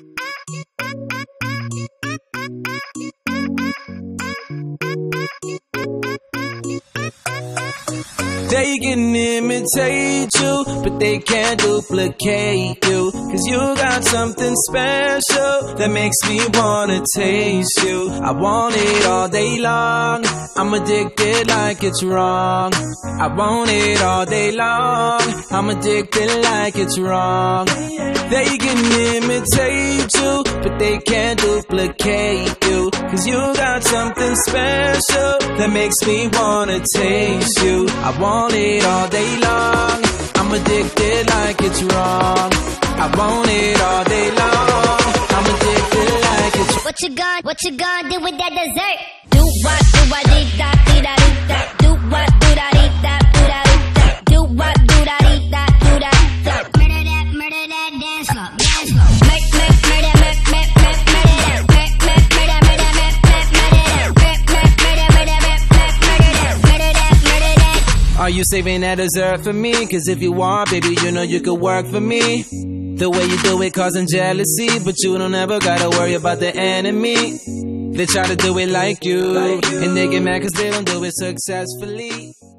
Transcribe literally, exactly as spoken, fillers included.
They can imitate you, but they can't duplicate you. Cause you got something special that makes me wanna taste you. I want it all day long, I'm addicted like it's wrong. I want it all day long, I'm addicted like it's wrong. They can imitate you, but they can't duplicate you. Cause you got something special that makes me wanna taste you. I want it all day long, I'm addicted like it's wrong. I want it all day long, I'm addicted like it's wrong. What you gonna, what you gonna do with that dessert? Do what, do what, dee da, dee da, dee da. Do what, do da, dee da, do da, dee da. Do what, do da, dee da, do da, da. Murder that, murder that, dance floor, dance floor. Make, make, murder, make, make, make, murder that. Make, make, murder, murder, make, make, murder that. Make, make, murder, murder, make, make, murder that. Murder that, murder that. Are you saving that dessert for me? Cause if you are, baby, you know you could work for me. The way you do it causing jealousy, but you don't ever gotta worry about the enemy. They try to do it like you, and they get mad cause they don't do it successfully.